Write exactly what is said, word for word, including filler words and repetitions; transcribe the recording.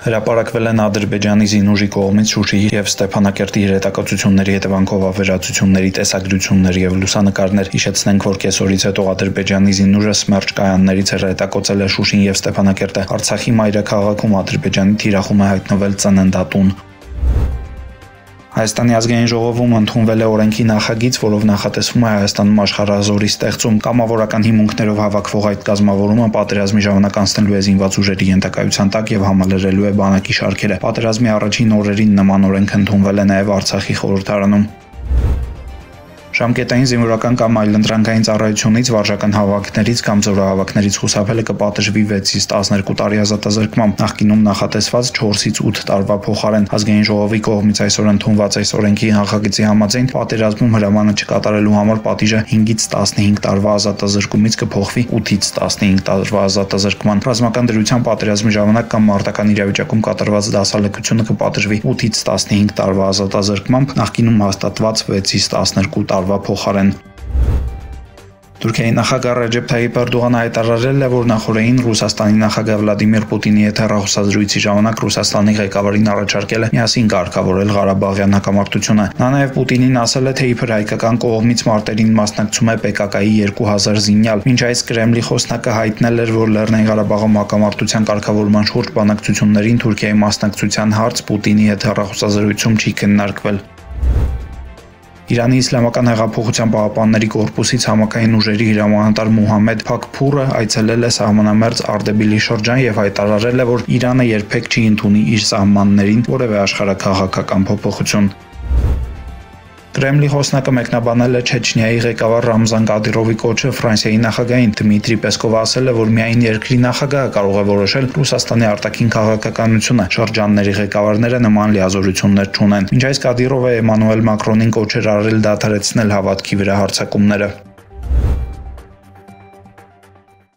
Հրապարակվել են Ադրբեջանի զինուժի կողմից Շուշիի և Ստեփանակերտի երետակացությունների հետևանքով ավերածությունների տեսագրություններ և լուսանկարներ։ Հիշեցնենք, որ կեսօրից հետո Ադրբեջանի զինուժը Սմերչ կայաններից հեռատակոծել է Շուշին և Ստեփանակերտը։ Արցախի մայրաքաղաքում Ադրբեջանի թիրախում է հայտնվել ծննդատուն։ Հայաստանի ազգային ժողովում ընդունվել է օրենքի նախագիծ, որով նախատեսվում է Հայաստանում աշխարհազորի ստեղծում։ Կամավորական հիմունքներով հավաքվող այդ կազմավորումը պատերազմի ժամանակ անցնելու է զինված ուժերի ենթակայության տակ և համալրելու է բանակի շարքերը։ Պատերազմի առաջին օրերին նման օրենք ընդունվել է նաև Արցախի խորհրդարանում։ Ժամկետային զինվորական կամ այլընտրանքային ծառայությունից, վարժական հավաքներից կամ զորահավաքներից խուսափելը կպատժվի վեցից տասներկու տարի ազատազրկմամբ, նախկինում նախատեսված չորսից ութ տարվա փոխարեն։ Ազգային ժողովի կողմից այսօր ընդունված այս օրենքի նախագծի համաձայն պատերազմում հրամանը չկատարելու համար պատիժը հինգից տասնհինգ տարվա ազատազրկումից կփոխվի ութից տասնհինգ տարվա ազատազրկման։ Ռազմական դրության պատերազմի ժամանակ կամ մարտական իրավիճակում կատարված դասալքությունը կպատժվի ութից տասնհինգ տարվա ազատազրկմամբ, նախկինում հաստատված վեցից տասներկու տարվա փոխարեն։ Թուրքիայի նախագահ Ռեջեփ Թայիփ Էրդողանը հայտարարել է, որ նախորդին Ռուսաստանի նախագահ Վլադիմիր Պուտինի հետ հեռախոսազրույցի ժամանակ Ռուսաստանի ղեկավարին առաջարկել է միասին կարգավորել Ղարաբաղյան հակամարտությունը։ Նա նաև Պուտինին ասել է, թե իբր հայկական կողմից մարտերին մասնակցում է Պե Կա Կայի երկու հազար զինյալ։ Մինչ այս Կրեմլի խոսնակը հայտնել էր, որ Լեռնային Ղարաբաղում հակամարտության կարգավորման շուրջ բանակցություններին Թուրքիայի մասնակցության հարց Պուտինի հետ հեռախոսազրույցում չի քննարկվել։ Իրանի Իսլամական հեղափոխության պահապանների կորպուսից համակային ուժերի հրամանատար Մուհամմեդ Փաքփուրը այցելել է սահմանամերձ Արդեբիլի շրջան և հայտարարել է, որ Իրանը երբեք չի ընդունի իր սահմաններին որևէ աշխարհաքաղաքական փոփոխություն։ Կրեմլի խոսնակը մեկնաբանել է Չեչնիայի ղեկավար Ռամզան Կադիրովի կոչը Ֆրանսիայի նախագահին։ Դմիտրի Պեսկովը ասել է, որ միայն երկրի նախագահը կարող է որոշել Ռուսաստանի արտաքին քաղաքականությունը։ Շրջանների ղեկավարները նման լիազորություններ չունեն։ Մինչ այս Կադիրովը Էմանուել Մակրոնին կոչ էր արել դադարեցնել հավատքի վրա հարձակումները։